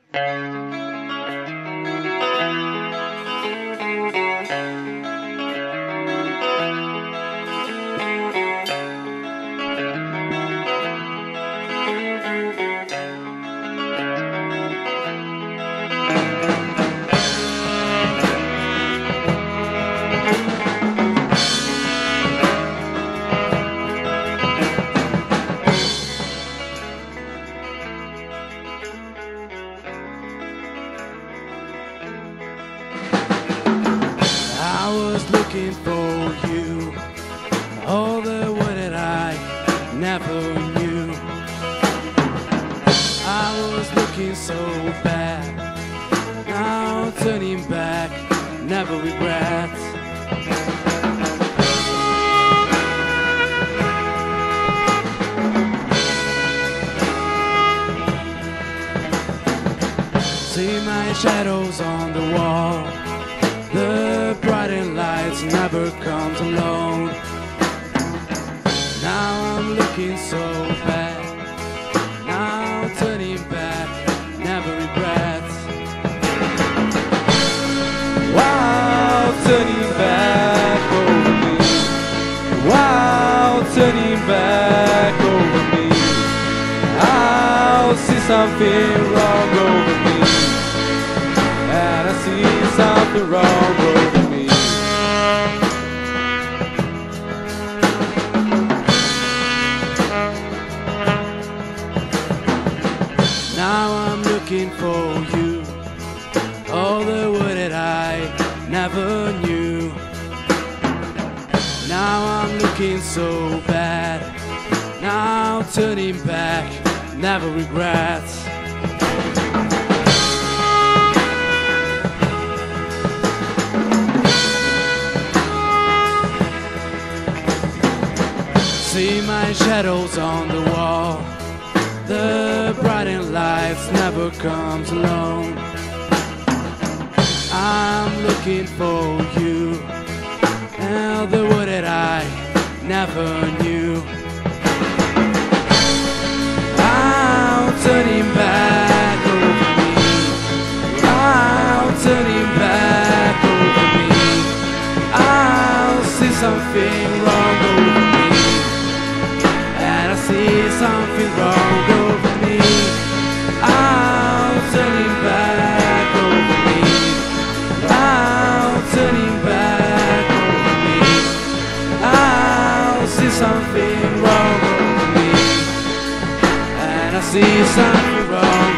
I was looking for you, all the way that I never knew. I was looking so bad, now turning back, never regret. See my shadows on the wall, the brighter lights never comes alone. Now I'm looking so bad, now turning back, never regrets. Wow, turning back over me. Wow, turning back over me. I'll see something wrong over me, and I see something wrong over me. Now I'm looking for you, all the way that I never knew. Now I'm looking so bad, now turning back, never regrets. See my shadows on the wall, the brightened lights never comes alone. I'm looking for you, and the word that I never knew. I'm turning back over me. I'm turning back over me. I'll see something wrong over me, and I see something wrong over me. I'm turning back over me. I'm turning back over me. I'll see something wrong over me, and I see something wrong.